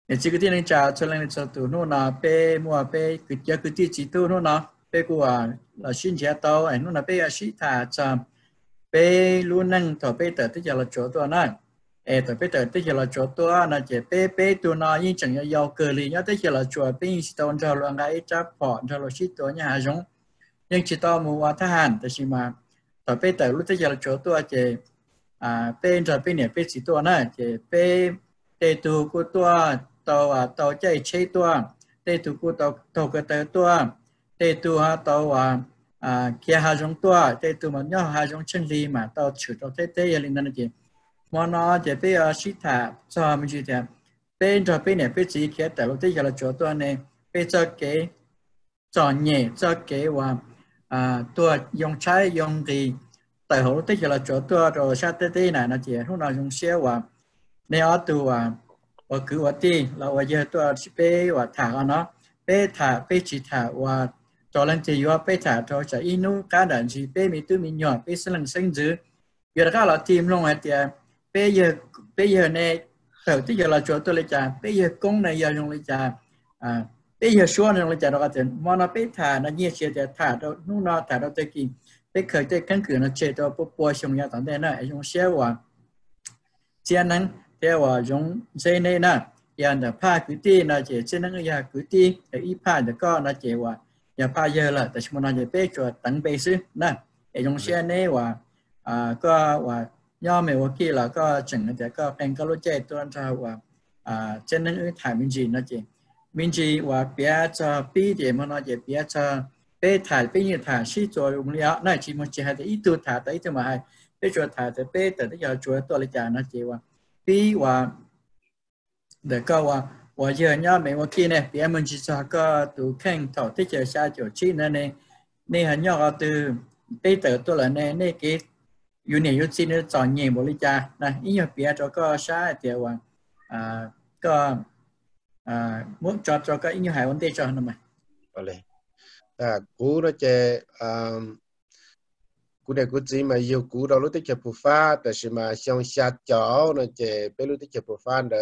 để chỉ cái tiếng chào cho lên cho tụi nó là pe mua pe cái tiếng chỉ tụi nó pe của là xin chia tàu ảnh nó là pe sĩ thả cho pe luôn năng thọ pe tới giờ là chỗ tụi nó thọ pe tới giờ là chỗ tụi nó chỉ pe tụi nó như chẳng như giàu cờ lì nhá tới giờ là chỗ pe sĩ tàu cho luôn cái chấp họ cho là sĩ tụi nhà giống nhưng chỉ tao mua thà hàn tới mà thọ pe tới lúc tới giờ là chỗ tụi chỉ pe cho pe này pe sĩ tụi nó chỉ pe tụi của tụi tàu chạy chế tua tê tu cu tàu cái tàu tua tê tu ha tàu kia hà giống tua tê tu mà nhau hà giống chân lý mà tàu chịu tàu tê liên quan gì mà nó chỉ bây sĩ thả cho mình chỉ thế bên cho bên này bên chỉ kia tại lúc tê giờ là chỗ tua này bên cho cái chọn nhẹ cho cái tua dùng trái dùng thì tại hồi tê giờ là chỗ tua rồi sát tê này nó chỉ lúc nào dùng xe này ở tu và cứ ở đi là ở giờ tôi bé và thả nó bé thả bé chỉ thả và cho lên thì và bé thả cho sẽ inu cá đàn gì bé mi tu mi nhỏ bé sẽ lần sinh dữ giờ các là team luôn thì bây giờ này từ tới giờ là chỗ tôi lấy trả bây giờ công này giờ dùng lấy trả bây giờ số này lấy trả đó cái mà nó bé thả nó nhẹ chia thì thả đâu lúc nào thả đâu tới kia bé khởi tới căn cứ nó chơi đâu bố xong nhà tận đây này dùng xe và chia năng theo giống dây này nè, giờ là pha cứ ti là chỉ trên năng giờ cứ ti, để ít pha để có là chỉ giờ pha giờ là,แต่ชั่วโมงจะไปจอดตั้งไปซื้อนะไอ้giống xe nàyก็ย่อไม่ว่ากี่แล้วก็จังแต่ก็เป็นก็รู้ใจตัวเราtrên năngถ่ายมินจีนะจีมินจีว่าเปียจะปีเดียวมันจะเปียจะไปถ่ายไปยืนถ่ายชี้จออยู่แล้วนั่นจีมันจะให้แต่อีตัวถ่ายแต่อีตัวมาให้ไปจอดถ่ายแต่ไปแต่ที่จะจอดตัวเลยจ้านะจีว่าปีว่าเด็กก็ว่าเยอะเนี่ยไม่ว่ากี่เนี่ยพี่มันจะจะก็ตัวแข่งต่อที่จะชาจุดชี้นั่นเองนี่หันยอก็ตัวไปเติร์ตัวละเนี่ยนี่กี่อยู่เนี่ยอยู่ที่นี่จอดเงียบบริจานะอีกพี่จะก็ชาเดียวว่าก็muốn cho cái ý như hải vấn đề cho nó mày. Cú nó chơi cú này cú gì mà yêu cú đó lúc tích chụp pha,แต่是mà xong sát chó nó chơi bây lúc tích chụp pha để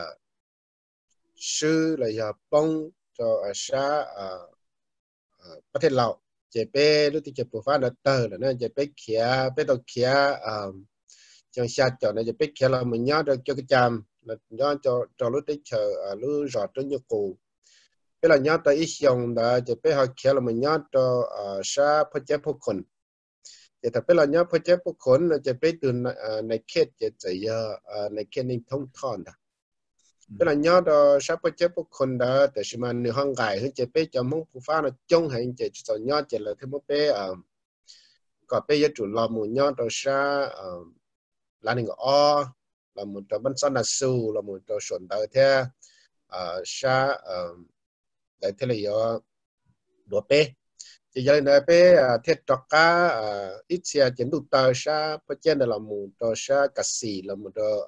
sư là giờ bông cho xãประเทศเราchơi bây lúc tích chụp pha là tờ là nó chơi bây kia bây đầu kia xong sát chó nó chơi bây kia là mình nhớ được cho cái chàm là nhớ cho lúc tích chụp lúc rõ trên như cũ bây là nhớ tới ít xong đã chơi bây họ kia là mình nhớ cho xã phát triển phục hồiแต่ถ้าเป็นเราเนี่ยพอเจ็บพวกคนเราจะไปดูในเขตจะจะเยอะในเขตนี้ท่องทอนนะเป็นเราเนี่ยเราใช้พอเจ็บพวกคนได้แต่สมัยในห้องไก่เขาจะไปจำห้องผู้ฟ้าเราจ้องให้จะจะเนี่ยจะเลยที่มันไปก็ไปยึดจุดเราหมู่เนี่ยเราใช้ร้านหนึ่งอ้อเราหมู่เราบ้านซ่อนนัดสู้เราหมู่เราส่วนเราเท่ใช้ได้เท่าไรเยอะดัวเป้chỉ giờ này bé thiết trọc cá ít xe chuyển tụ tờ sa phát triển là một trò sa cà xì là một trò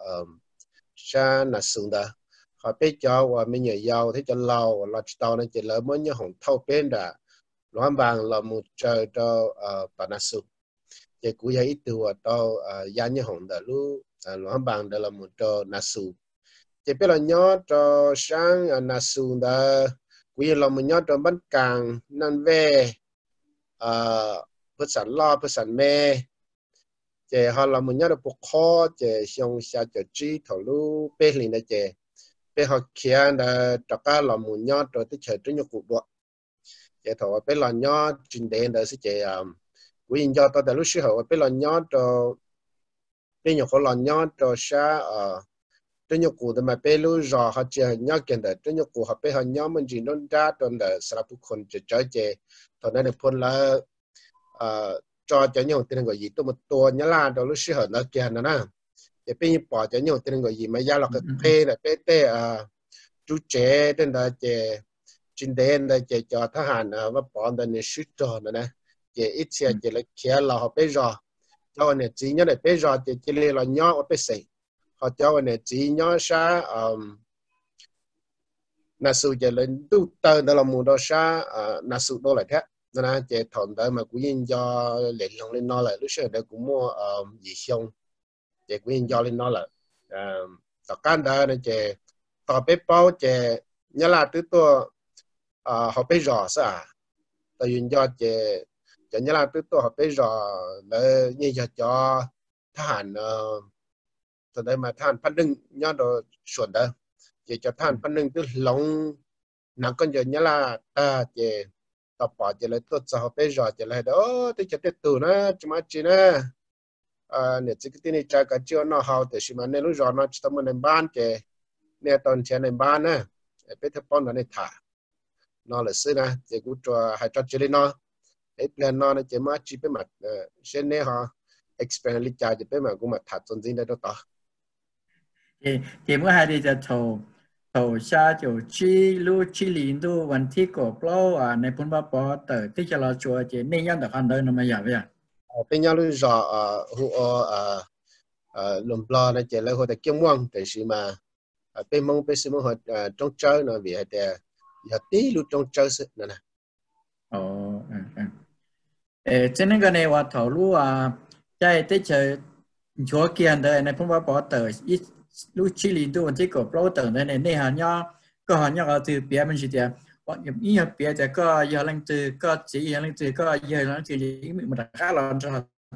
sa nà sừng đó họ bé cho và mình nhờ giàu thế cho lâu là tàu này chỉ là mới như hồng thâu bên đã loan vàng là một trò bà nà sừng chỉ cú giờ ít từ tàu giá như hồng đã lu loan vàng đó là một trò nà sừng chỉ bé là nhớ trò sang nà sừng đó cú giờ là một nhớ trò bánh càng nan veภาษาลาวภาษาเมย์เจ้าฮาลามุนยาดปกคอเจ้าชงชาเจ้าจีทะลุเปลินเจ้าเปฮอกเขียนตะการลามุนยาดที่เชิดจุนยกุบเจ้าถอดเป็นลานยาดจินเดนสิเจ้าวิญญาณแต่รู้สึกว่าเป็นลานยาดเป็นอย่างคนลานยาดชาจุนยกุแต่มาเป็นรู้รอเขาเจ้ายากันแต่จุนยกุเขาเป็นหางยามันจีนนด้าตอนแต่สำหรับทุกคนจะเจ้าตอนนั้นพ้นแล้วจอจะยังเป็นก็ยีตัวนี้ล่ะเรารู้สึกเหรอแกนนะจะเป็นปอจะยังเป็นก็ยีไม่ยากหรอกเพ่แต่เต้จูเจเดินได้เจจินเดนได้เจจอทหารว่าปอนได้ในชุดจอนะเจอิเชียเจเลยเขียนเราเขาไปรอเจ้าเนี่ยจีเนี่ยไปรอเจเจเลยเราย่อว่าไปใส่เขาเจ้าเนี่ยจีย่อช้านาสูจะเล่นตู้เติร์นเราหมู่เราช้านาสูโดนอะไรแท้นะเจถอนได้มากูยินยอเล่นลงเล่นนอเลยรู้สึกได้กูมั่วยี่ช่องเจกูยินยอเล่นนอเลยต่อการได้เนี่ยเจต่อไปเป้าเจยาลาตัวตัวเขาไปรอซะแต่ยืนยอดเจยาลาตัวตัวเขาไปรอแล้วนี่จะจอทหารตอนได้มาทหารพันหนึ่งยอดส่วนเด้อจะทหารพันหนึ่งตัวหลงนักก็จะยาลาตาเจต่อปอเจเลยตัวจะเขาไปรอเจเลยโอ้ตัวจะเต็มตัวนะจะมาจีนะเนี่ยจิกที่นี่จากกันเจ้าหน้าเขาแต่ชิมันในรู้รอนะจะทำในบ้านเจเนี่ยตอนเช้าในบ้านนะไปที่ป้อนในถานอเลยซื้อนะเจกูจะให้จัดเจริญนอไอ้แพลนนอนะเจมาจีไปหมดเช่นเนี่ยฮะ experience ลิจาจะไปหมดกูมาถัดจนจริงได้ต่อเจมื่อไหร่จะ投下就7路7零度问题个不啊，那本把包的对着了做这那样的看到那么样不呀？ เป็นยังรู้จักหัวลมปลาในเจริญหัวแต่เกี่ยงว่างแต่สิมาเป็นมองเป็นสิมองหัวจงเจอนะวิแต่อย่าตีรู้จงเจอสินั่นนะ这那个呢，我投入在对着做见的那本把包的1路7零度问题个不等的那行呀，个行呀个từ别们是的。ว่าอย่างนี้เปียแต่ก็ยังลังตือก็จียังลังตือก็ยังลังตือยิ่งมันก็เราจะ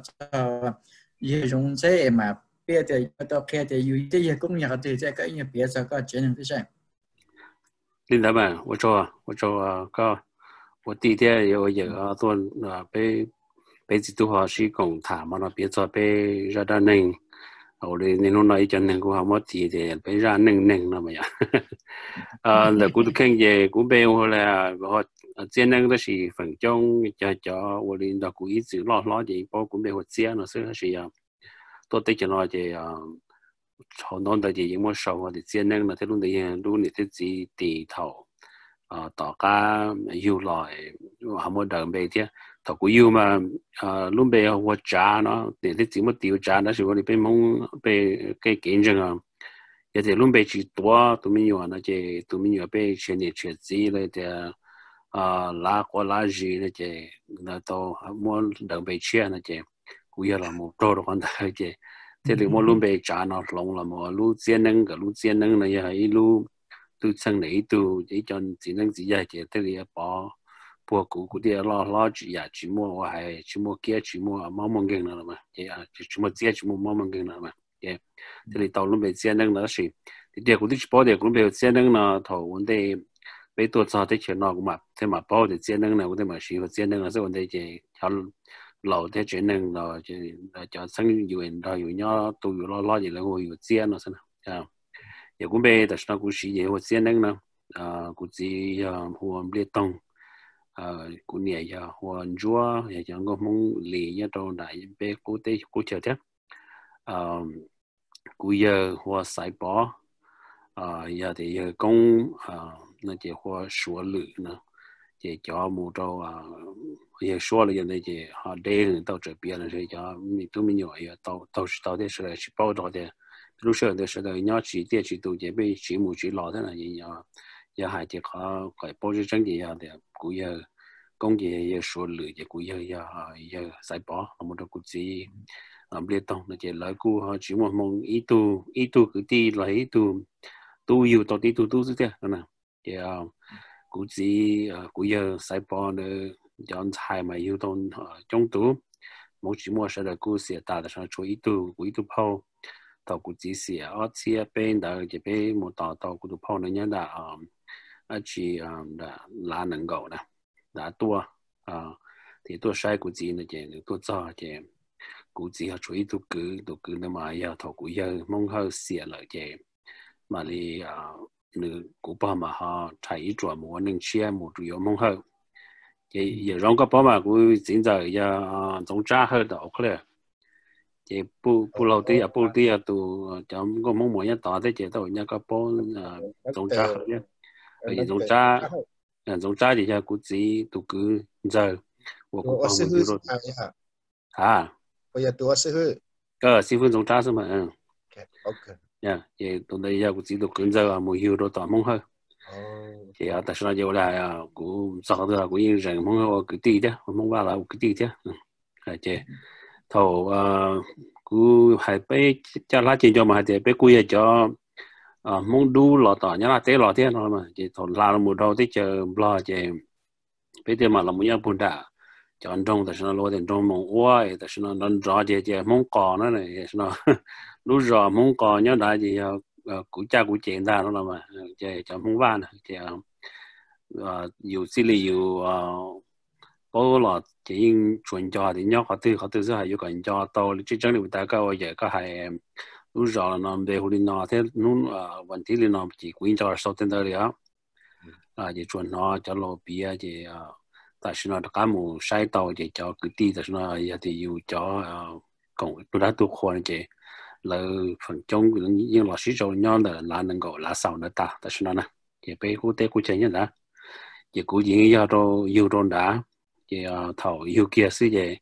ยังใช้มาเปียแต่ตัวแค่แต่อยู่ที่ยัง公ยังตือแต่ก็ยังเปียก็เจนที่ใช่领导们，我说个，我第一天有做被制度化是共谈嘛，那别做被热到能。我哋你弄来一阵能够好么地的，被让能那么样，那古都看嘢，古边我来我这能都是分钟就我哋那古一直拉的，包古边我这那是是呀，多对着那的好多的嘢冇少我哋这能那啲弄的嘢，弄你自己地头大家要来，好么等备啲。thầu của yêu mà lúc bây giờ hoa trà nó để cái chuyện mà tiêu trà đó thì bọn mình mong về cái kiến rằng giờ thì lúc bây chỉ toa tụi mình nhiều nó chỉ tụi mình nhiều về chuyện này chuyện gìเลยthì lá qua lá gì nó chỉ nó to muốn đừng bị chia nó chỉ cũng như là một trâu đó con thấy chỉ thế thì muốn lúc bây trà nó lỏng là một lúc chiến năng này hay lúc tu sang này tu chỉ cho chiến năng gì vậy chỉ thế thì bỏ bữa cũ đi lo chỉ chỉ mua hay chỉ mua kia chỉ mua mắm kinh nữa mà chỉ mua kia chỉ mua mắm kinh nữa mà thế thì tàu lúc bây giờ năng nó thì điều cũng chỉ bảo điều cũng bây giờ năng nó thầu vấn đề bâyตัวcho thế chuyện nó cũng mà thế mà bảo thì giờ năng này cũng thế mà chỉ có giờ năng là cái vấn đề chỉ cho lâu thế chuyện năng là chỉ cho sinh viên rồi nhau tu lo gì là ngồi giờ nó xem nào giờ cũng bây giờ nó cũng chỉ về giờ năng nó cũng chỉ huống bê tông cụ nhà giờ hoàn chúa giờ chẳng có mong lì giờ đâu đại bé cụ tế cụ chờ thế cụ giờ hoa sải bỏ giờ thì giờ công nó chỉ hoa sửa lử nữa chỉ cho một trâu giờ sửa là giờ này chỉ họ đen tàu trở biển là sẽ cho mình tụi mình nhỏ giờ tàu thế sẽ chỉ bao đó thế lúc sau thì sẽ là nhỏ chỉ tụ chỉ bị chỉ một chỉ lọ thế này giờ hai chỉ có cái bao nhiêu trắng gì thì cụ giờ công nghệ giờ số lượng giờ cụ giờ sai bỏ một đôi cụ gì biết tông là chỉ lấy cụ họ chỉ một mong ý tu cứ đi lấy tu yêu tao đi tu thế nào giờ cụ gì cụ giờ sai bỏ nữa chọn hai mà yêu tao trong tu một chỉ một sẽ là cụ sẽ ta là sao cho ý tu phao tao cụ gì sẽ ở chia bên đó chỉ bên một tao cụ phao nữa nhá là chỉ là lá nâng gạo nè đã tua thì tua sai của chị là chị tua cho chị của chị họ chú ý tua cứ nó mà giờ thầu của giờ mong hơi xỉa lại chị mà đi nữ của bà mà họ thấy chuẩn một nâng chia một chủ yếu mong hơi chị giờ rong có bà mà của diễn giờ giờ giống cha hơi đó kìa chị bu lâu tí tụ chấm có mong muốn nhất tỏ thế chị tao nhá có bố giống cha hơi nhá giống cha thì giờ cũng chỉ tụ cứ giờ 我是会我也多是会 10分钟差是嘛 OK 呀也当然也cũng chỉ tụ cứ giờ mua hiểu đồ tao mong hơi thì tại sao giờ là cũng sao đó cũng yên rằng mong hơi cứ đi đấy mong qua là cứ đi thế chị thầu cũng hay bé cho lá chuyện cho mà thì bé cuối cho mong đu lọ tỏ nhá là té lọ thế nó mà chỉ thằng la một đầu tới chờ lo chỉ bây giờ mà là muốn nhau buồn đã chọn trongแต่ฉันรู้แต่trong mong uaiแต่ฉันนั่นรอchỉ mong cò nó nàyฉันlúc rò mong cò nhớ đã chỉ cú cha cú chén ta nó mà chỉ chọn mong van chỉ nhiều xí lì nhiều có là chỉ chuyển cho thì nhớ họ tư sẽ hay có cần cho tàu chỉ chẳng được ta có giờ có hay lúc rò là nó về hồi nó thế lúc vấn đề là nó chỉ quyến cho sau tên đó đấy chỉ chuyển nó cho lô bia chỉ tại sao nó có một sai tàu chỉ cho cứ đi tại sao nó thì yêu cho cộng tôi đã tu khoa chỉ là phần trong những là sĩ rồi nhon là能够là sau nữa ta tại sao nó chỉ bé quốc tế quốc chế như đó chỉ cố gì yêu rồi đã chỉ thầu yêu kia xí gì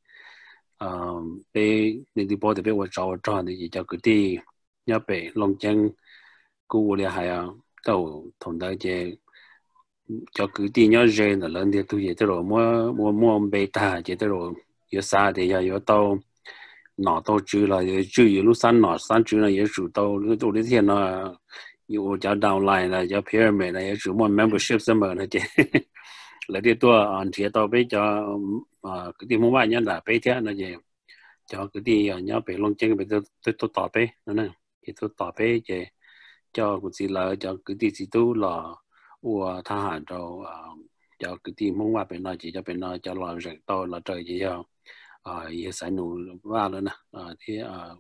bé nên đi bỏ thì bé cho thì chỉ cho cứ đi nhớ bé long chân cú là hay tàu thằng đó chỉ cho cứ đi nhớ rèn là lần thì tôi vậy rồi mua bê ta vậy rồi yếu xa thì yếu tàu nọ tàu chữ là chữ yếu lúc san nọ san chữ là yếu chủ tàu lúc tôi đi thiên nó yếu cho downline là cho pyramid là yếu chủ mua membership xem mà nó chứ là đi tour on chia tàu bây cho cái đi mua bài nhá là bây thế nó gì cho cái đi nhớ về long chân về tôi tỏ bé nó nè thì tôi tỏ bé chứ cho cái gì là cho cái đi gì tu là của tha hàn rồi cho cái team muốn qua bên nó chỉ cho bên nó cho lo rằng tôi là trời chỉ cho giờ sai nụ qua nữa nè thì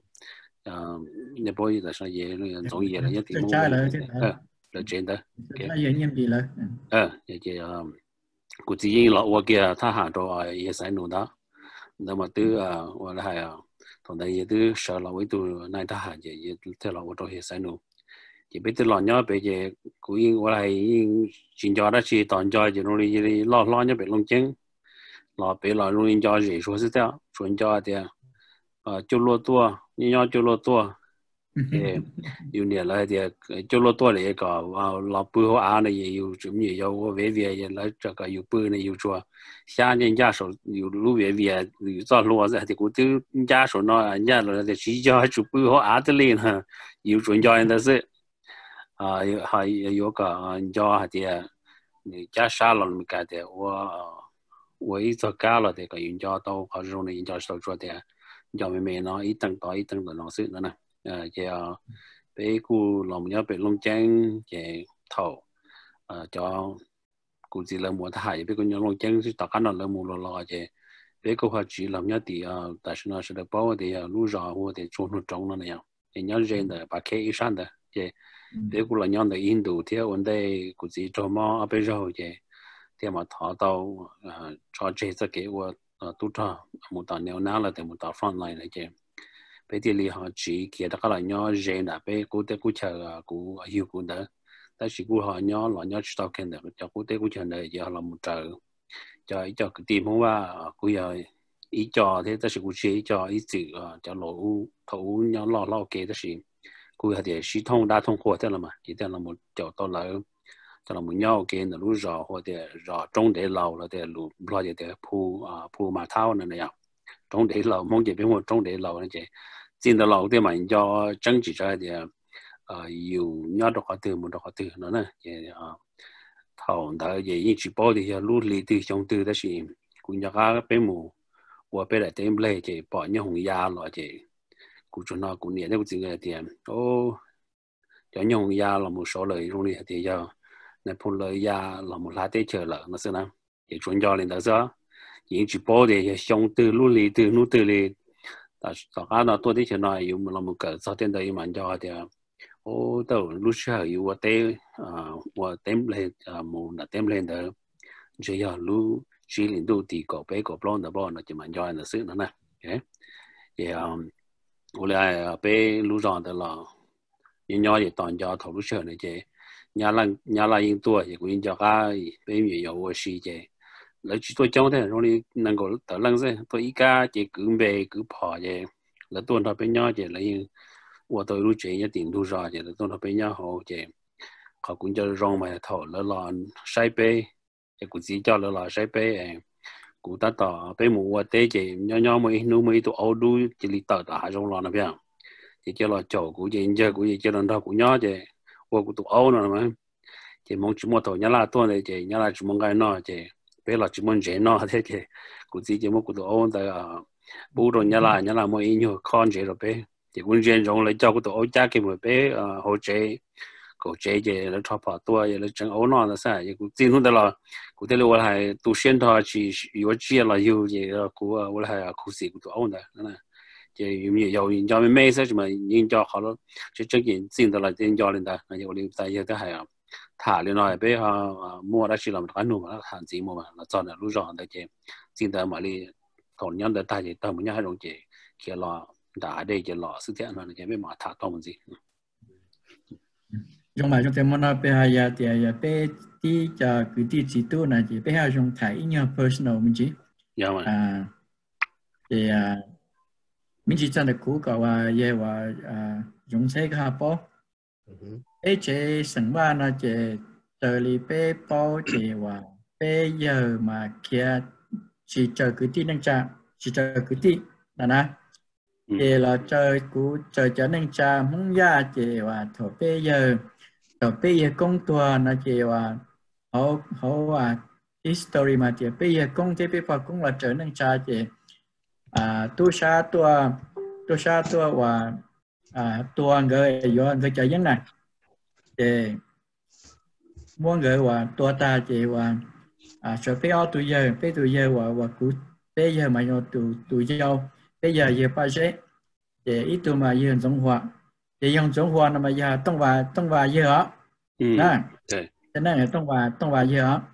nhà bôi là sao vậy giống gì là nhất thì muốn là chuyện đó là gì em gì là vậy của chỉ là qua kia tha hàn rồi giờ sai nụ đó nhưng mà từ qua là hay thằng đây từ sợ là với tôi này tha hàn vậy theo là tôi giờ sai nụ chỉ biết từ lòn nhớ bây giờ cũng yên qua lại chuyện cho đó chỉ toàn cho chỉ nó đi lo nhớ bị lông chân lo bị lo luôn cho gì số thứ đó chuyện cho thì cho lúa tua như cho lúa tua yêu nhiều lại thì cho lúa tua này có lo bưởi hoa này yêu chấm nhiều yêu về về lại cho cái yêu bưởi này yêu chua xa nhân gia số yêu lúa về về cho lúa rồi thì cũng từ gia số nó nhà rồi thì chỉ cho chụp bưởi hoa tới lên ha yêu chuyện cho nên là hay有个叫的，你加沙了没干的，我一直干了的个人家到好容易人家手做的，叫妹呢一等到一等的老师呢，叫被古老母要被弄精嘅头，叫估计了冇太，被古人弄精是大家那了冇了嘅，被古话只老母的但是呢是的包的路上或者做那种了那样，人家人的把 K 以上的嘅。để cũng là nhóm tại Indo theo vấn đề của gì cho mà bây giờ vậy thì mà thọ tàu cho chế ra cái tu cho một tàu neo ná là từ một tàu front line này chứ bây giờ thì họ chỉ kia đó là nhóm rèn đã bây cố tế cố chờ của yêu của đó tại vì của họ nhóm là nhóm stop kênh được cho cố tế cố chờ này giờ là một trợ cho cái team không qua của giờ ý cho thế tại vì của chế cho ý chữ cho lỗ thấu nhóm lo kê đó là cú hạt thì系统đa thông qua thế là mà chỉ thế là một chỗ to lớn cho là một nhau cái là lúa rau hoặc là rau trồng để lâu là để lúa lo để phu mà thao này này trồng để lâu mong chỉ biết một trồng để lâu này chứ xin được lâu thì mình cho trứng chỉ ra thì nhiều nhớ được họ từ một được họ từ nữa nè thì thầu đó vậy những chỉ bảo thì lúa lì từ trong từ đó thì cũng nhớ cái bé mù và bé lại thêm lấy thì bỏ những hồng ya rồi thì cụ cho nó cũng nhớ được chuyện cái tiền cho nhung ya là một số lời trong này thì giờ này phun lời ya là một lá tết chờ lợ nó sẽ nào thì chuẩn cho lên đó giờ những chỉ bảo để xong từ lúc lì từ lúc từ lì ta cả nó tôi đi chờ nó yêu là một cái sau tiên đấy mà cho thì tao lúc sau yêu và tem lên một là tem lên đó chỉ giờ lúc chỉ lên đầu thì có bé có plon đó bọn nó chỉ mà cho nó sự nó nè thì我来被路上的了，人家也当家投入车那些，伢啦人多，也人家家被没有我时间，来去做交的，让你能够得冷噻，到一家就更白更怕的，来多他被伢的来，我到路这一定路上的，来多他被伢好的，เขาคุณจะรองมาถอดแล้วรอนใช้ไปจะกูจีเจ้าแล้วรอใช้ไปcụ ta tỏ bé mù và té chỉ nhỏ mấy nụ mấy tụ áo đu chỉ li tờ tả trong lò nó biết chỉ cho là chỗ cụ chỉ giờ cụ chỉ cho nó đó cụ nhỏ chứ 我古都欧了嘛，这蒙只摸头伢拉多的这伢拉只蒙个孬这，别了只蒙人孬的这，估计这么古都欧的啊，不着伢拉么应用看这了呗，这古人用来照古都欧家给么呗啊，好这。cổ chế chế là cho phá tua là chân ấu nó là sao cũng tin hơn là cũng thế là我还读现他去有些了有这个我还苦死都ấu的那这有人家没事什么人家好了就这个真的了人家领的那有领在也都还啊他领了被啊摸了去了看弄嘛看节目嘛那早的路上的这真的嘛里同样的大家他们家还容易给了大的这老是这样的这没嘛他当时 dùng mà chúng ta muốn nói về hay thì về tí cho cái tí chỉ tu này thì về hay dùng thải in your personal mình chỉ thì mình chỉ chân được cũ cậu về và dùng xe cái hộp bao ấy chế sản phẩm là chế từ li về bao chế và bây giờ mà kia chỉ chờ cái tí năng trả chỉ chờ cái tí là na thì là chờ cũ chờ cho năng trả muốn ra chế và thôi bây giờ rồi bây giờ công tua nó chỉ là họ history mà chỉ bây giờ công thế bây giờ cũng là trở nên cha chỉ tu sa tua và tua người chơi giống này thì muốn người và tua ta chỉ và rồi bây giờ và cũng bây giờ mà nó tụi dâu bây giờ bao giờ thì ít tụi mà giờ giống hoa thì dùng giống hoa mà giờ tông vào giờ đó cho nên là tông vào giờ đó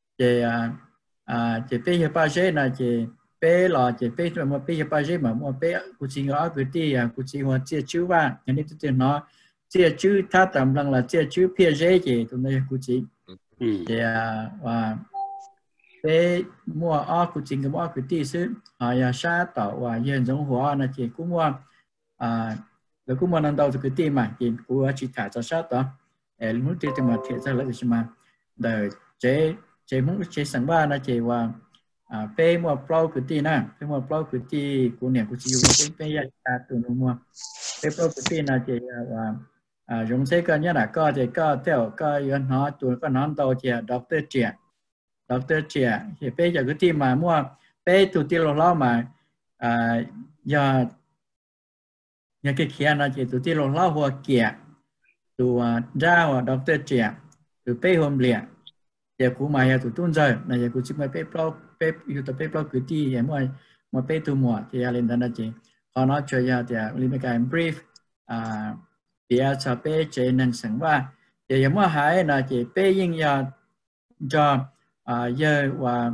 thì bây giờ bao giờ là thì bây là thì bây giờ bao giờ mà mua bây cụ chỉ ngõ cụ ti cụ chỉ hoa chia chữ vào cho nên tôi nói chia chữ thắt tầm rằng là chia chữ phía dưới thì tụi này cụ chỉ thì và bây mua cụ chỉ mua cụ ti xứ họ sa tạo và hiện giống hoa là chỉ cũng mua rồi cũng mua năm đầu cụ ti mà thì cụ chỉ thả cho sát đó lúc thì mà thiệt ra là cái mà đời chế muốn chế sản ba là chế và pe mua plau cái ti na pe mua plau cái ti của nhà của chị dùng pe ya tụi nó mua pe plau cái ti là chế và dùng xe cái nhá là có chế có theo có yên nó tụi có nón đầu chế doctor trẻ thì pe giờ cái ti mà mua pe tụi ti lo mà giờ nhà cái kia là chế tụi ti lo hoa kia tụi ra và doctor trẻ tụi pe hôm liền giờ của mày tụi tuân giờ này giờ của chúng mày pe plau pe plau cái ti giờ mà pe tụi mùa thì lên đó là chị họ nói chơi giờ thì lên cái brief thì cho pe chơi năng sản ba giờ mà hay là chị pe yên giờ cho giờ và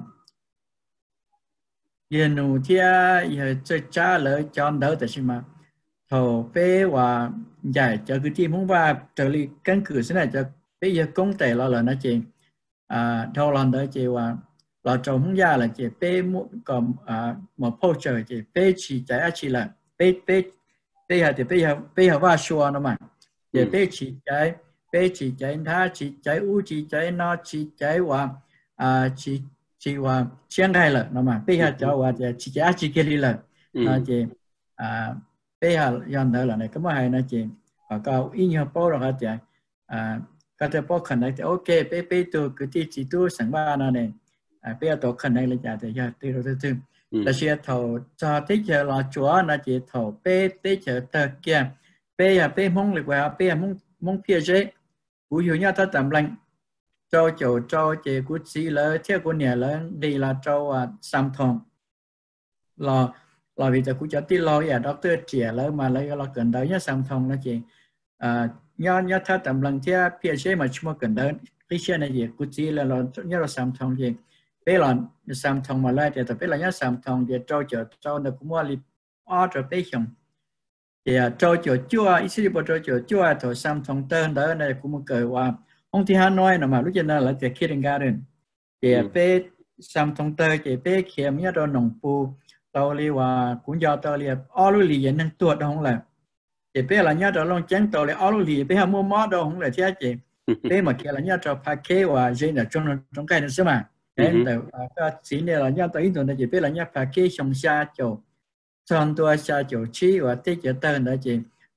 giờ nụ thì giờ chơi trả lời cho đỡ tại sao mà thầu pe và giải cho cái team không và trở lại căn cứ thế này cho bây giờ công tệ là nó chị đâu lần đó chị và là trong không ra là chị pe còn một poster chị pe chỉ giải chỉ là pe giờ thì pe giờ va xua nó mà chị pe chỉ giải它chỉ giải u chỉ giải nó chỉ giải và chỉ và triển khai là nó mà pe giờ cho và chỉ giải chỉ cái là nó chị bây giờ dần tới là này cái hay nó chị có ý nhiều bao rồi chị các cái bao khẩn này thì ok bây từ cái chỉ tu sản ba này bây giờ tổ khẩn này là thì giờ từ là sẽ thầu cho tới giờ là chúa là chị thầu bây tới giờ từ kia bây giờ mong được qua bây giờ mong phía dưới ví dụ như ta tạm lạnh cho chị của chị là theo của nhà lớn đi là cho sam thong là vì ta cũng cho tí lo ya doctor trẻ lớn mà lấy lo cần tới nhá sam thong nó chị nhớ thà tầm lần theo phía dưới mà chúng cần tới cái xe này gì cũng chỉ là nhớ là sam thong gì bây là sam thong mà lại thì ta biết là nhớ sam thong thì cho nó cũng mua li order bây giờ thì cho chua ít xíu bỏ cho chua thôi sam thong tên đó này cũng một cờ qua ông thì hắn nói mà lúc trên đó là cái Kitchen Garden thì bây sam thong tên thì bây khi nhớ đó nông phu tao li và cũng do tao li ở lúc li nhận tuổi đó không là thì bây là nhớ đó long trắng tao li ở lúc li bây giờ mua món đó không là thế chị bây mà kia là nhớ cho packet và dây là trong cái này mà cái cái chỉ này là nhớ tao ý tưởng là chị bây là nhớ packet xong xa chỗ xong tua xa chỗ chi và tới chỗ tên đó chị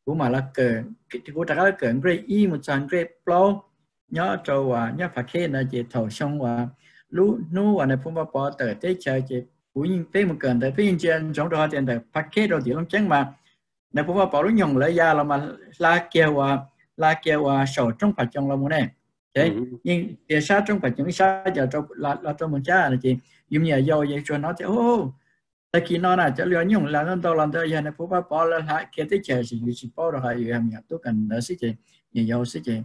cũng mà là cỡ cũng đã là cỡ grade y một trăm grade pro nhớ trâu nhớ phải kê là chỉ thầu xong lú nú này phun bao tờ tới chơi chỉ cũng như thế một cỡ tới phía trên trong đó tiền tờ phải kê đầu tiên lắm chẳng mà này phun bao lúc nhung lấy ra là mà la kêu sầu trong phải trong là một này thế nhưng để sát trong phải trong sát giờ trong là trong một cha là chỉ dùng nhà dầu vậy cho nó thì tại khi nó là cho lừa nhung là nó đâu làm tới giờ này phun bao là lại kia tới chơi chỉ bao rồi hay em nhặt tôi cần đó xí chị nhà dầu xí chị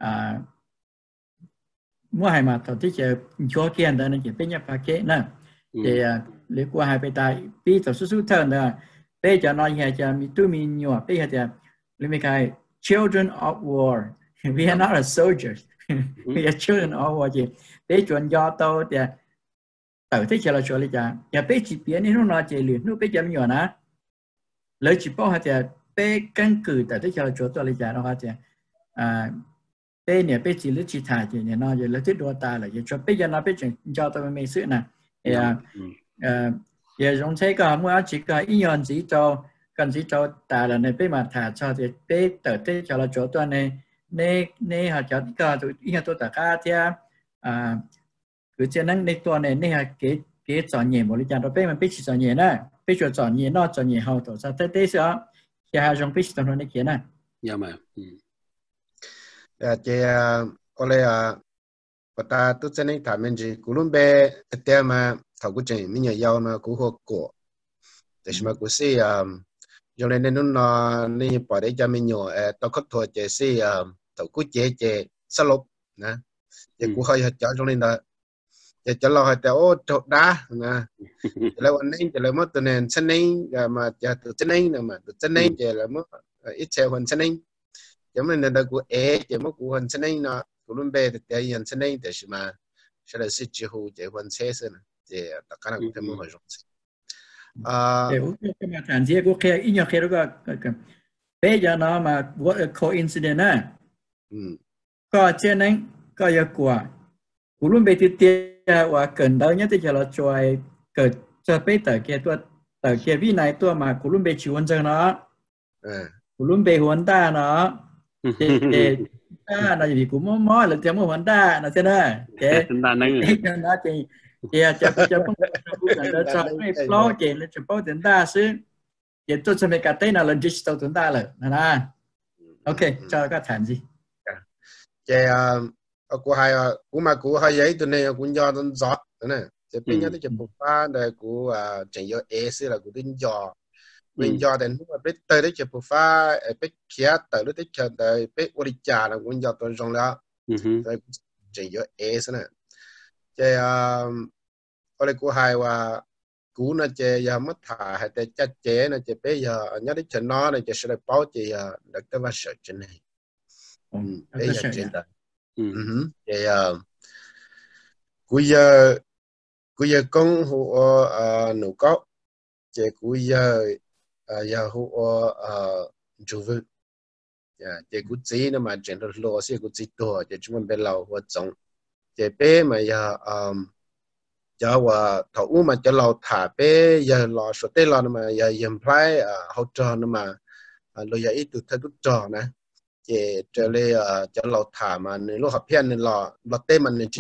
mua hai mà tao thích chơi cho kia đó nên chỉ biết nhập phải kế nè thì lấy qua hai bên tai bi tao số thằng đó bây giờ nói nghe cho mi tu mi nhỏ bây giờ lấy mấy cái children of war we are not a soldiers we are children of war chứ bây giờ do tao thì tao thích chơi là chơi lý cha giờ bây chỉ biết nếu nó chơi luyện nó bây giờ nhỏ nè lấy chỉ bao thì bây căn cứ tao thích chơi là chơi lý cha nó hết chứ bây giờ bây chỉ lấy chỉ thả chỉ nó giờ lấy tiếp đua ta là giờ bây giờ nó bây giờ cho tao mấy sự nè giờ giống thế cả mua chỉ có ý nhận gì cho cần gì cho ta là này bây mà thả cho thì bây tới tới cho là chỗ tôi này này họ cho cái tôi ý tôi tất cả thì cứ cho nên này tôi này họ cái chọn nhẹ một lý do đó bây mà bây chỉ chọn nhẹ nè bây giờ chọn nhẹ nó chọn nhẹ hậu tổ sao tới tới sao thì họ dùng bây chỉ chọn này kia nè dạ mà chị có lẽ và ta tôi sẽ nên thả mình gì cú luôn bé thế mà thầu của chị mình nhờ nhau nó cú hộp cổ để mà cú si cho nên nó nên bỏ để cho mình nhỏ tao có thôi chị si thầu của chị sao lục nè chị cú hơi cho nên là chị cho lo hơi tao trộn đá nè lạiวันนี้chị lại mất từ nền chân nên mà chị từ chân nên mà từ chân nên chị lại mất ít xe hơn chân nên giống như là của chị mất của hơn chân nên nó cú luôn bé thì tại hiện chân nên để mà sẽ là sự chỉ huy chị hơn xe nữa thì tất cả các cái mối quan hệ cái mà thành gì cũng kia ít nhiều kia đó bây giờ nó mà coincidence á có trên này có giờ của luôn bây giờ và cần đâu nhất thì là chơi cần cho bây giờ kia tờ kia vì này tôi mà luôn bây chịu hơn nó luôn bây huấn ta nó thì ta là gì cũng mó là theo mó huấn ta là thế này nó thì cho không cho cái flow chị là cho bao tiền ta xứ chị tôi sẽ mấy cái tên là digital chúng ta là nè ok cho các thành gì chị của hai của mà của hai giấy tụi này cũng do tụi giọt nè chị biết nhớ tới chị bục pha đây của trình do S là của tin giò mình do đến lúc mà biết tới đấy chị bục pha biết kia tới lúc tới chờ tới biết ôn trà là cũng do tụi rong đó rồi trình do S nè chị ở đây của hai và cú nó chơi giờ mất thả hay chơi chặt chế nó chơi bây giờ nhớ đến chuyện nó này chơi sẽ được báo chị được cái vật sự chuyện này bây giờ chuyện đó thì cú giờ công hộ nụ có chị cú giờ hộ chủ vợ chị cú chỉ nó mà chuyện đó lo sẽ cú chỉ to chị chúng mình bên lâu hoạt động chị bé mà giờ cho và thầu mà cho lâu thả bé giờ lò số tê lò mà giờ imply hỗ trợ mà lo giờ ít từ từ trò nè chị trở lại cho lâu thả mà nếu lúc học phiên nên lò tê mà nên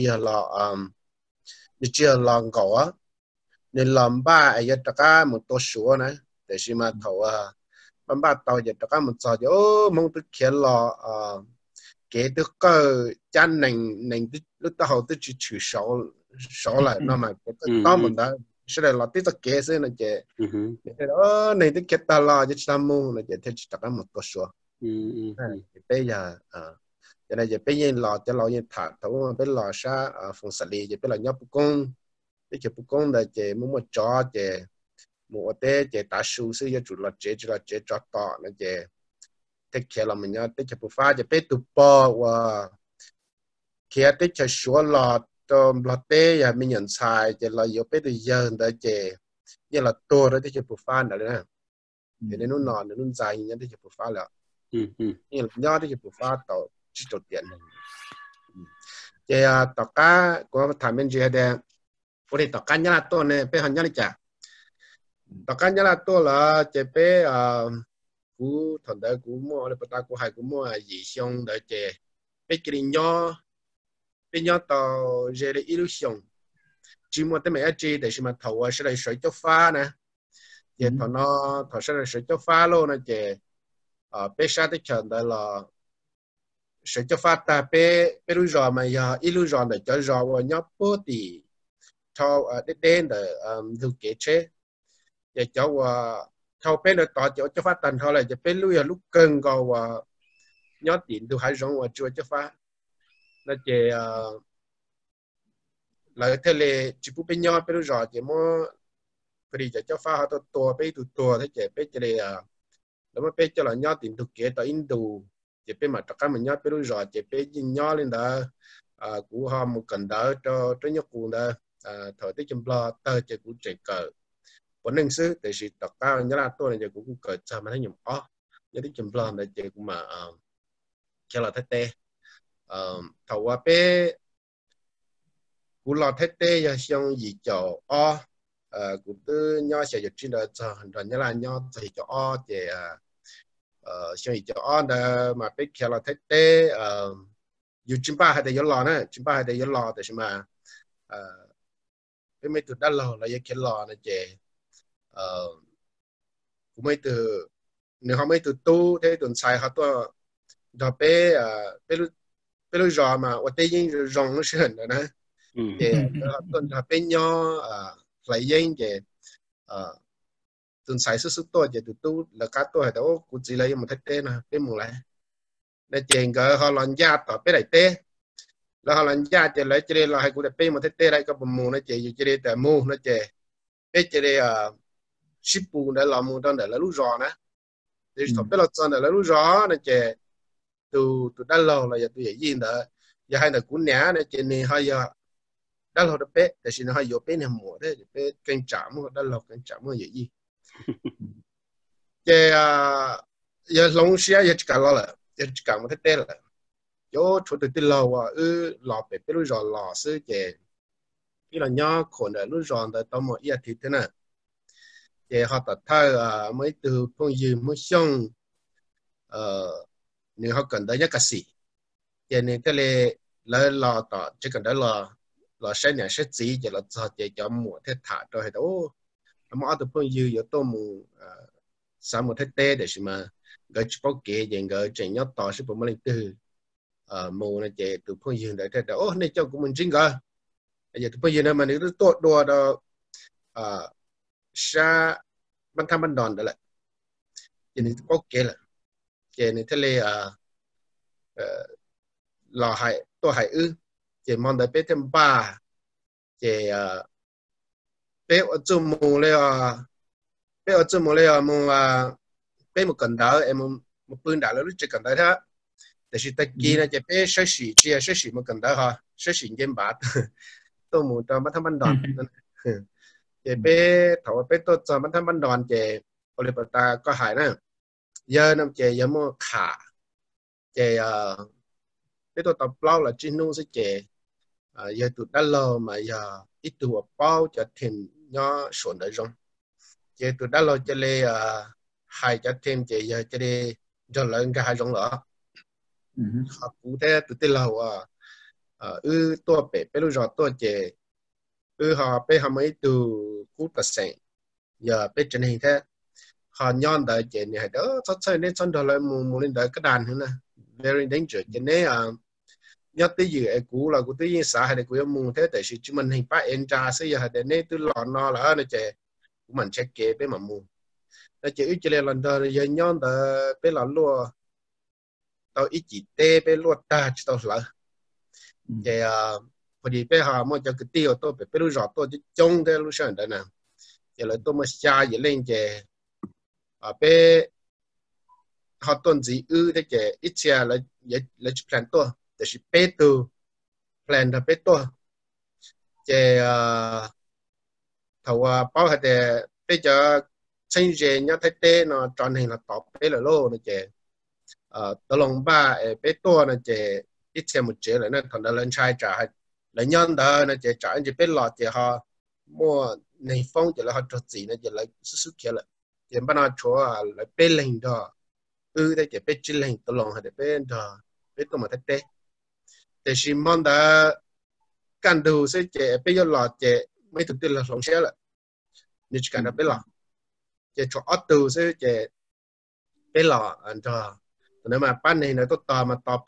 chia lò gạo á nên làm ba ấy tất cả một tô số nè để xem mà thầu làm ba tàu giờ tất cả một giờ cho mong tôi kia lò cái tôi có chăn nành lúc tao tôi chỉ chịu số lại nó mà tao mình đã sẽ là tí tao kể xem là chị đó này tôi kết ta lo cho sao mua là chị theo tất cả một tô số bây giờ cho nên chị bây giờ lò cho lò như thả thấu bây lò sa phòng xử lý chị bây là nhóc công bây giờ công là chị muốn một chó chị một té chị ta su sư cho chủ là chị cho tỏ là chị thế kia là mình nhớ tới chị bù pha chị bây tụ bò và kia tới chị số lò cho lò té ya mình nhận sai chị là yếu bây giờ đó chị như là tôi đó tới chị bù pha nữa nè thì nên nó ngon nó dài như tới chị bù pha là như là nhớ tới chị bù pha tàu chỉ cho tiền chị tất cả có thằng mình gì đây có thể tất cả nhớ là tôi này bây giờ nhớ đi chả tất cả nhớ là tôi là chị bé cú thằng đó cú mua là bắt ta cú hai cú mua gì xong đó chè bây cái nhỏ bây nhỏ tàu dễ để illusion chỉ mua tới mấy chỉ để mà thầu sẽ là sợi cho pha nè chè thằng nó thầu sẽ là sợi cho pha luôn nè chè bây giờ tới chừng đó là sợi cho pha ta bây lúc rồi mà giờ illusion để cho rồi và nhỏ bố thì thầu đến để được kế chế để cho thầu bên là tỏ cho phát tần thôi là cho bên lúc cần cầu nhớ tiền từ hai rong và chưa cho phát là chỉ là thế là chỉ phụ bên nhau bên rồi chỉ mua vì cho phát họ tua bên từ tua thế chỉ bên chỉ là nếu mà bên cho là nhớ tiền thực kế tại Indo chỉ bên mà tất cả mình nhớ bên rồi chỉ bên nhớ lên đó của họ một cần đó cho nhớ cuồng đó thời tiết chăm lo tơ chỉ cũng chỉ cờ vấn đề sự thì sự tất cả nhớ là tôi này cũng cởi cho mà thấy nhiều nhớ đến chấm plan này cũng mà cho là thế tê thầu qua bé cũng là thế tê giờ xong gì cho cũng từ nhớ sẽ được trên đời cho rồi nhớ là nhớ thì cho thì xong gì cho đó mà bé cho là thế tê dù chim ba hay để nhớ lò nữa chim ba hay để nhớ lò thì mà bé mấy tụi đã lò là cái lò này chị cũng mấy từ nếu họ mấy từ tu thế tuần sai họ to đó bé lúc rồi mà ở đây những rong nó sẽ hình rồi nè thì họ tuần họ bé nhỏ lại những cái tuần sai sức to thì từ tu là cá to hay đâu cũng chỉ lấy một thách tê nè bé mùng lại để chèn cái họ làm giaต่อbé đại tê là họ làm gia thì lấy chơi là hay cũng để bé một thách tê lại cái bầm mùng nó chơi chơi để mùng nó chơi bé chơi ship bù để làm một đơn để là lúc rõ nè, thì sau đó là chọn để là lúc rõ này chứ, từ đã lâu là giờ từ gì đó, giờ hay là cuốn nhá này chứ này hay giờ đã lâu đã bé,แต่是hay giờ bé này mua đấy, bé kênh chạm mà đã lâu kênh chạm mà gì, chứ giờ long xe giờ chỉ cả là giờ chỉ cả một thế là, chỗ chỗ từ lâu lò bé bé lúc rõ lò xứ chứ, cái là nhỏ còn để lúc rõ để tao một ít thì thế nào thì họ tập thay mấy từ phong dư mới xong nếu họ cần tới nhất cái gì thì nên cái là lò tỏ chỉ cần đó là sẽ nhà sẽ chỉ là cho mua thế thả cho hết đó mà từ phong dư giờ tôi mua sản một thế tê để mà cái chỗ kia dạng cái chuyện nhớ tỏ sẽ bộ máy từ mua này chỉ từ phong dư để thế đó này cho của mình chính cả giờ từ phong dư này mà nếu tốt đồ đó sa ban tham ban đòn đó lại cho nên có kế là cho nên thế là lò hải tôi hải chỉ mong đợi bé thêm ba chỉ bé ở trong mùng này bé ở trong mùng này mùng bé một cần đỡ em một bữa đỡ là lúc chỉ cần đỡ thếแต่是ตะกี้นะจะเป็นเสมากันได้ฮะเสเย็นบาทตัวหมูตัวมันทำบันดอนจะเป็นถ้าว่าเป็นตัวจอมันทำบันดอนจะบริบทก็หายนะเยอะน้ำเจยมั่วขาจะเป็นตัวตับเปล่าละจีนู่นสิเจเยอะตัวด้านเรามาเยอะอีตัวเปล่าจะถิ่นย่อส่วนได้จงเจตัวด้านเราจะเลยหายจะถิ่นเจเยอะจะได้จนเลยก็หายจงเหรอครับกูแต่ตัวเราตัวเป็ดเป็นลูกจอดตัวเจhọไปทำให้ตัวกู้ตัดเส้นอย่าไปจนเห็นแท้họย้อนได้เจนี่ให้เด้อชัดเจนเนี่ยฉันเดินเลยมูลินได้กระดานนะ very dangerous เจนี่ย้อนตีอยู่ไอ้กูเรากูตียิงสาให้กูยังมูแท้แต่สิ่งที่มันเห็นป้าเอ็นจ่าสิอย่าให้เดี๋ยวนี้ตัวหลอนนอแล้วนะเจกูมันเช็คเกไปมามูแล้วเจอีกเจเลยหลอนเดินยังย้อนได้ไปหลอนลัวตัวอีจีเต้ไปลัวตาจิตตัวหล่อเจพอดีไปหามันจะกระตี้เอาตัวไปรู้จอดตัวจะจงได้รู้เช่นนั้นนะจะเลยตัวมาชาอย่าเล่นเจไปหาต้นจีได้เจอีเชียเลยเลยจะแพลนตัวแต่สิไปตัวแพลนแต่ไปตัวเจถ้าว่าเป้าให้แต่ไปจะใช้เจเนี่ยไทยเต้เนาะจอนให้เราตอบไปเลยโลนะเจตลงบ้าไปตัวนะเจอีเชียหมดเจเลยนะตอนนั้นเล่นชายจ่าlà nhân đó nó chỉ trả chỉ biết lọt chỉ họ mua này phong chỉ là họ trộn gì nó chỉ là sức kia là chỉ bắt đầu chúa là bên lên đó đây chỉ biết chỉ lên tao lòng hay để biết đó biết tao mà thế để xin mong đã can đầu sẽ chỉ biết cho lọt chỉ mấy thực tế là sống xe lại như chỉ cần là biết lọt chỉ cho auto sẽ chỉ biết lọt anh cho nếu mà ban này nó tao mà tao